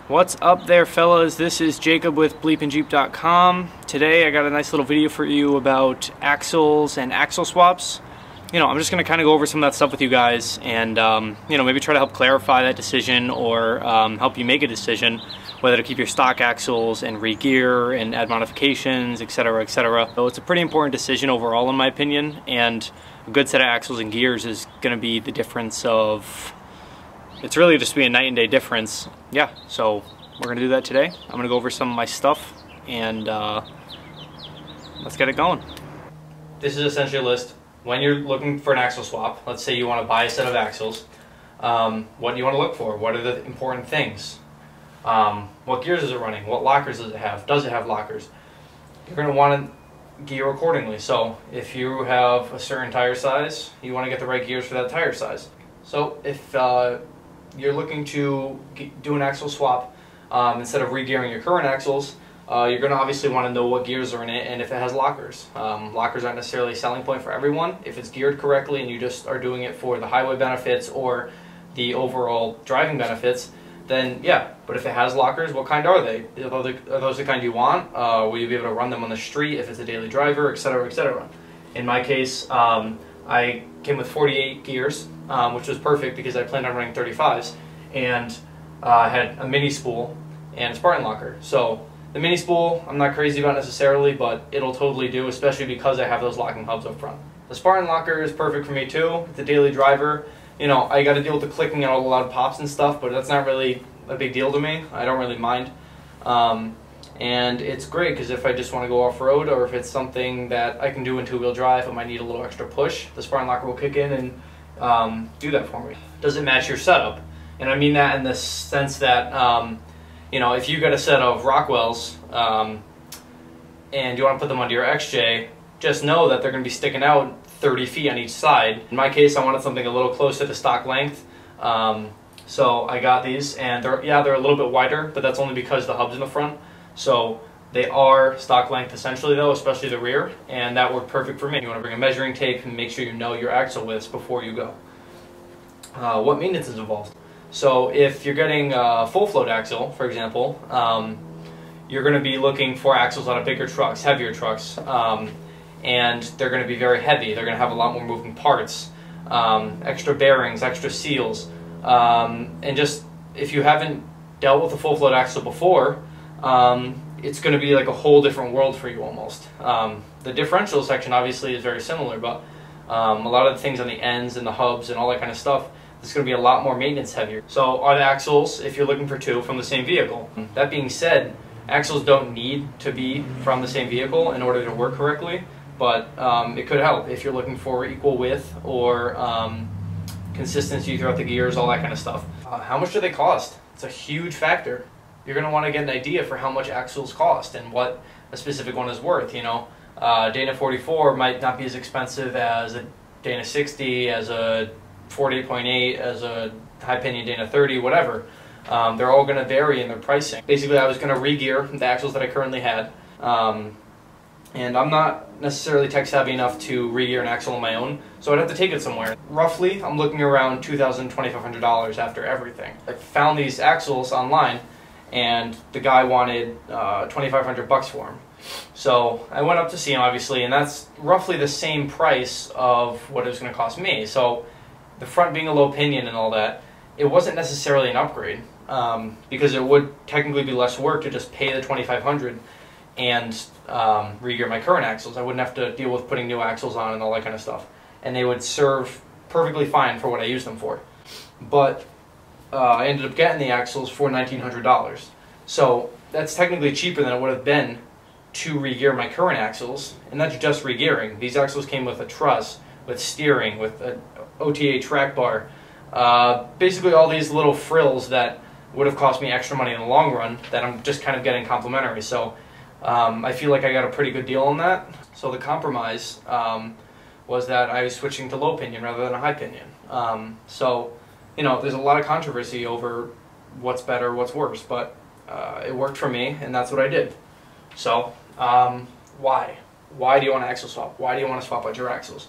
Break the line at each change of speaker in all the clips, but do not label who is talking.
What's up there, fellas? This is Jacob with BleepinJeep.com. Today I got a nice little video for you about axles and axle swaps. I'm just going to kind of go over some of that stuff with you guys and, maybe try to help clarify that decision or help you make a decision whether to keep your stock axles and re-gear and add modifications, etc., etc. So it's a pretty important decision overall, in my opinion, and a good set of axles and gears is going to be the difference of... It's really just be a night and day difference. Yeah, so we're going to do that today. I'm going to go over some of my stuff and let's get it going. This is essentially a list. When you're looking for an axle swap, let's say you want to buy a set of axles, what do you want to look for? What are the important things? What gears is it running? What lockers does it have? Does it have lockers? You're going to want to gear accordingly. So if you have a certain tire size, you want to get the right gears for that tire size. So if you're looking to do an axle swap, instead of re-gearing your current axles, you're going to obviously want to know what gears are in it and if it has lockers. Lockers aren't necessarily a selling point for everyone. If it's geared correctly and you just are doing it for the highway benefits or the overall driving benefits, then yeah. But if it has lockers, what kind are they? Are those the kind you want? Will you be able to run them on the street if it's a daily driver, etc., etc.? In my case, I came with 48 gears, which was perfect because I planned on running 35s, and had a mini spool and a Spartan locker. So the mini spool I'm not crazy about necessarily, but it'll totally do, especially because I have those locking hubs up front. The Spartan locker is perfect for me too. It's a daily driver. I got to deal with the clicking and all the loud pops and stuff, but that's not really a big deal to me. I don't really mind. And it's great because if I just want to go off-road, or if it's something that I can do in two-wheel drive but might need a little extra push, the Spartan locker will kick in and do that for me. Does it match your setup? And I mean that in the sense that, if you got a set of Rockwells and you want to put them onto your XJ, just know that they're going to be sticking out 30 feet on each side. In my case, I wanted something a little closer to stock length. So I got these, and they're a little bit wider, but that's only because the hub's in the front. So they are stock length essentially though, especially the rear, and that worked perfect for me. You want to bring a measuring tape and make sure you know your axle widths before you go. What maintenance is involved? So if you're getting a full float axle, for example, you're going to be looking for axles on bigger trucks, heavier trucks, and they're going to be very heavy. They're going to have a lot more moving parts, extra bearings, extra seals, and just if you haven't dealt with a full float axle before, it's going to be like a whole different world for you almost. The differential section obviously is very similar, but a lot of the things on the ends and the hubs and all that kind of stuff, it's going to be a lot more maintenance heavier. So are the axles, if you're looking for two, from the same vehicle? That being said, axles don't need to be from the same vehicle in order to work correctly, but it could help if you're looking for equal width or consistency throughout the gears, all that kind of stuff. How much do they cost? It's a huge factor. You're going to want to get an idea for how much axles cost and what a specific one is worth. Dana 44 might not be as expensive as a Dana 60, as a 48.8, as a high pinion Dana 30, whatever. They're all going to vary in their pricing. Basically, I was going to re-gear the axles that I currently had, and I'm not necessarily tech savvy enough to re-gear an axle on my own, so I'd have to take it somewhere. Roughly, I'm looking around $2,000, $2,500 after everything. I found these axles online, and the guy wanted $2,500 for them. So I went up to see him, obviously, and that's roughly the same price of what it was going to cost me. So the front being a low pinion and all that, it wasn't necessarily an upgrade, because it would technically be less work to just pay the $2,500 and re-gear my current axles. I wouldn't have to deal with putting new axles on and all that kind of stuff, and they would serve perfectly fine for what I used them for. But I ended up getting the axles for $1,900. So that's technically cheaper than it would have been to re-gear my current axles, and that's just re-gearing. These axles came with a truss, with steering, with an OTA track bar, basically all these little frills that would have cost me extra money in the long run that I'm just kind of getting complimentary. So I feel like I got a pretty good deal on that. So the compromise was that I was switching to low pinion rather than a high pinion. There's a lot of controversy over what's better, what's worse, but it worked for me, and that's what I did. So, why? Why do you want to axle swap? Why do you want to swap out your axles?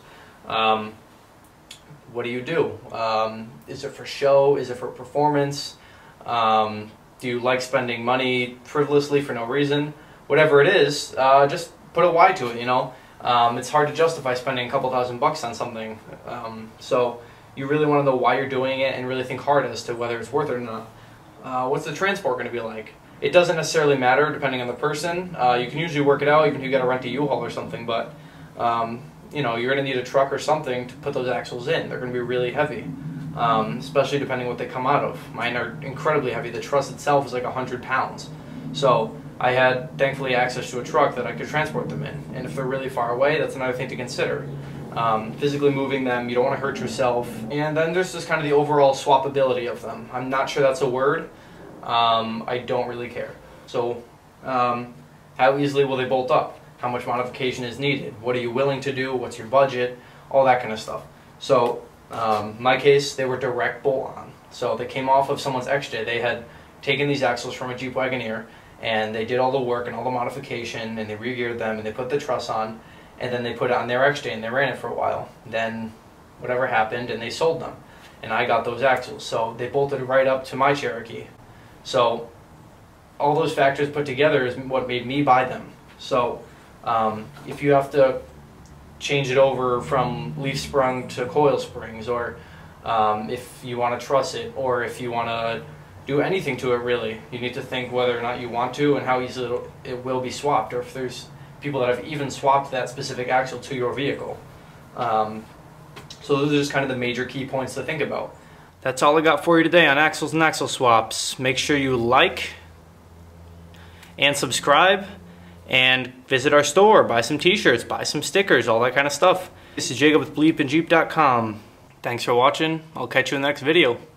What do you do? Is it for show? Is it for performance? Do you like spending money frivolously for no reason? Whatever it is, just put a why to it, you know? It's hard to justify spending a couple $1,000 on something. So you really want to know why you're doing it and really think hard as to whether it's worth it or not. What's the transport going to be like? It doesn't necessarily matter depending on the person. You can usually work it out even if you got to rent a U-Haul or something, but you know, you're going to need a truck or something to put those axles in. They're going to be really heavy, especially depending what they come out of. Mine are incredibly heavy. The truss itself is like 100 pounds. So I had, thankfully, access to a truck that I could transport them in. And if they're really far away, that's another thing to consider. Physically moving them, you don't want to hurt yourself. And then there's just kind of the overall swappability of them. I'm not sure that's a word. I don't really care. So how easily will they bolt up? How much modification is needed? What are you willing to do? What's your budget? All that kind of stuff. So in my case, they were direct bolt-on. So they came off of someone's XJ. They had taken these axles from a Jeep Wagoneer, and they did all the work and all the modification, and they re-geared them, and they put the truss on, and then they put it on their XJ, and they ran it for a while. Then whatever happened, and they sold them. And I got those axles. So they bolted right up to my Cherokee. So all those factors put together is what made me buy them. So if you have to change it over from leaf sprung to coil springs, or if you want to truss it, or if you want to do anything to it, really, you need to think whether or not you want to and how easily it will be swapped, or if there's people that have even swapped that specific axle to your vehicle. So those are just kind of the major key points to think about. That's all I got for you today on axles and axle swaps. Make sure you like and subscribe, and visit our store, buy some t-shirts, buy some stickers, all that kind of stuff. This is Jacob with BleepinJeep.com. Thanks for watching. I'll catch you in the next video.